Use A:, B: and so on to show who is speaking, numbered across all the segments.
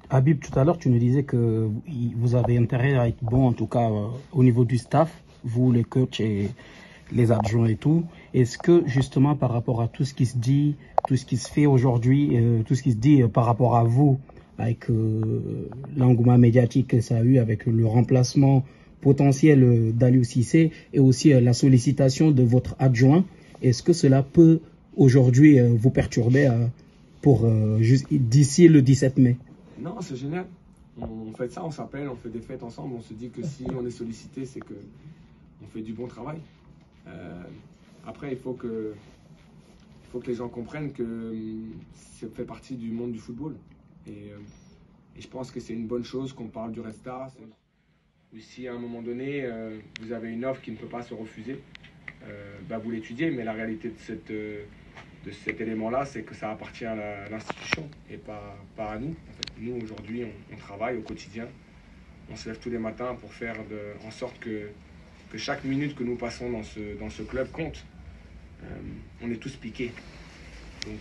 A: Habib, tout à l'heure, tu nous disais que vous avez intérêt à être bon, en tout cas au niveau du staff, vous les coachs et les adjoints et tout. Est-ce que justement par rapport à tout ce qui se dit, tout ce qui se fait aujourd'hui, tout ce qui se dit par rapport à vous, avec l'engouement médiatique que ça a eu, avec le remplacement potentiel d'Aliou Cissé et aussi la sollicitation de votre adjoint, est-ce que cela peut aujourd'hui vous perturber pour d'ici le 17 mai?
B: Non, c'est génial. On fait ça, on s'appelle, on fait des fêtes ensemble. On se dit que si on est sollicité, c'est que on fait du bon travail. Après, il faut que les gens comprennent que ça fait partie du monde du football. Et je pense que c'est une bonne chose qu'on parle du restart. Ou si à un moment donné, vous avez une offre qui ne peut pas se refuser, vous l'étudiez. Mais la réalité de cet élément-là, c'est que ça appartient à l'institution et pas à nous. En fait, nous, aujourd'hui, on travaille au quotidien. On se lève tous les matins pour faire en sorte que chaque minute que nous passons dans ce club compte. On est tous piqués. Donc,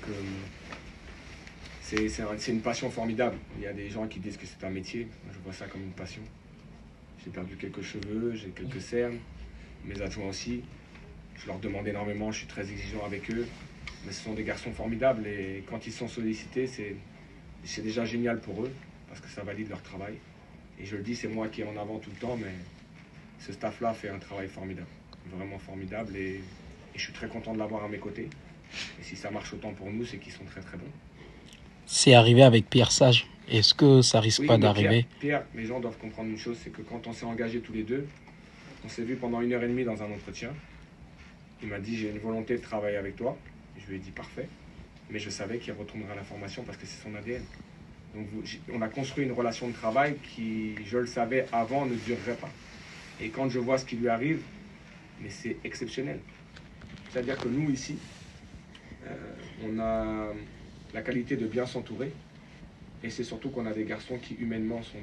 B: c'est une passion formidable. Il y a des gens qui disent que c'est un métier. Moi, je vois ça comme une passion. J'ai perdu quelques cheveux, j'ai quelques cernes. Mes adjoints aussi. Je leur demande énormément, je suis très exigeant avec eux. Mais ce sont des garçons formidables et quand ils sont sollicités, c'est déjà génial pour eux parce que ça valide leur travail. Et je le dis, c'est moi qui est en avant tout le temps, mais ce staff-là fait un travail formidable, vraiment formidable et je suis très content de l'avoir à mes côtés. Et si ça marche autant pour nous, c'est qu'ils sont très très bons.
A: C'est arrivé avec Pierre Sage. Est-ce que ça risque pas d'arriver?
B: Pierre, les gens doivent comprendre une chose, c'est que quand on s'est engagés tous les deux, on s'est vu pendant 1h30 dans un entretien. Il m'a dit, j'ai une volonté de travailler avec toi. Je lui ai dit, parfait. Mais je savais qu'il retournerait à la formation parce que c'est son ADN. Donc on a construit une relation de travail qui, je le savais avant, ne durerait pas. Et quand je vois ce qui lui arrive, mais c'est exceptionnel. C'est-à-dire que nous, ici, on a la qualité de bien s'entourer. Et c'est surtout qu'on a des garçons qui, humainement, sont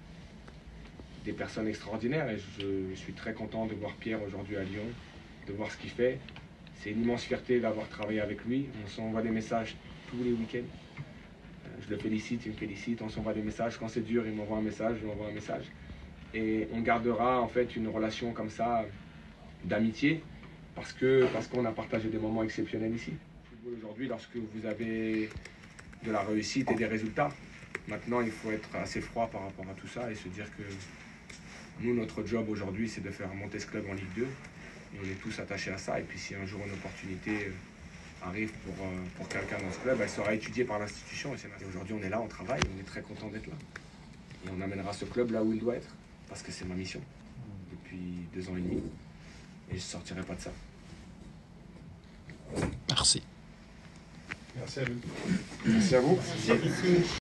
B: des personnes extraordinaires. Et je suis très content de voir Pierre aujourd'hui à Lyon, de voir ce qu'il fait. C'est une immense fierté d'avoir travaillé avec lui. On s'envoie des messages tous les week-ends. Je le félicite, il me félicite. On s'envoie des messages. Quand c'est dur, il m'envoie un message, je lui envoie un message. Et on gardera en fait une relation comme ça d'amitié parce qu'on a partagé des moments exceptionnels ici. Aujourd'hui, lorsque vous avez de la réussite et des résultats, maintenant il faut être assez froid par rapport à tout ça et se dire que nous, notre job aujourd'hui, c'est de faire monter ce club en Ligue 2. Et on est tous attachés à ça. Et puis si un jour une opportunité arrive pour quelqu'un dans ce club, elle sera étudiée par l'institution. Et aujourd'hui, on est là, on travaille, on est très content d'être là. Et on amènera ce club là où il doit être. Parce que c'est ma mission depuis 2 ans et demi. Et je ne sortirai pas de ça.
A: Merci.
C: Merci à vous.
B: Merci à vous. Merci.